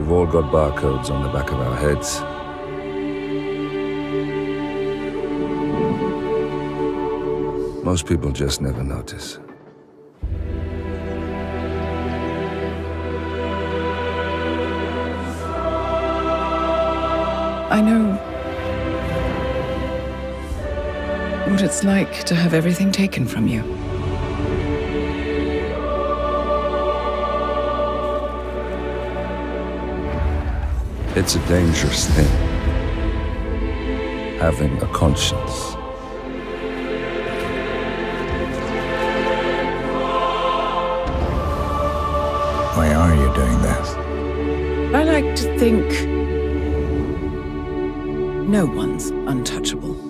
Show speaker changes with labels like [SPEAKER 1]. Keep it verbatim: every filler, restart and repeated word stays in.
[SPEAKER 1] We've all got barcodes on the back of our heads. Most people just never notice.
[SPEAKER 2] I know what it's like to have everything taken from you.
[SPEAKER 1] It's a dangerous thing, having a conscience.
[SPEAKER 3] Why are you doing this?
[SPEAKER 2] I like to think no one's untouchable.